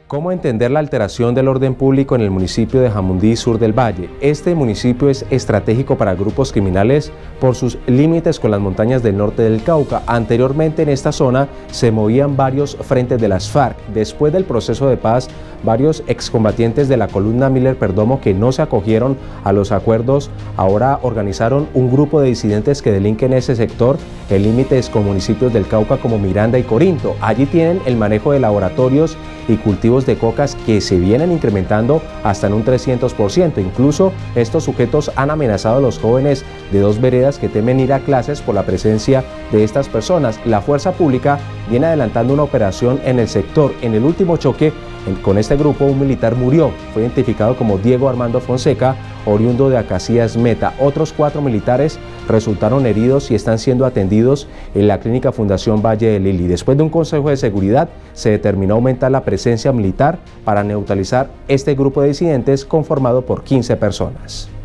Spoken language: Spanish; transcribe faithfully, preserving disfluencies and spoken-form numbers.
¿Cómo entender la alteración del orden público en el municipio de Jamundí, sur del Valle? Este municipio es estratégico para grupos criminales por sus límites con las montañas del norte del Cauca. Anteriormente en esta zona se movían varios frentes de las FARC. Después del proceso de paz, varios excombatientes de la columna Miller Perdomo que no se acogieron a los acuerdos, ahora organizaron un grupo de disidentes que delinquen ese sector, en límites con municipios del Cauca como Miranda y Corinto. Allí tienen el manejo de laboratorios y cultivos de cocas que se vienen incrementando hasta en un trescientos por ciento. Incluso estos sujetos han amenazado a los jóvenes de dos veredas que temen ir a clases por la presencia de estas personas. La fuerza pública viene adelantando una operación en el sector. En el último choque con este grupo, un militar murió. Fue identificado como Diego Armando Fonseca, oriundo de Acacías Meta. Otros cuatro militares resultaron heridos y están siendo atendidos en la clínica Fundación Valle de Lili. Después de un consejo de seguridad, se determinó aumentar la presencia militar para neutralizar este grupo de disidentes conformado por quince personas.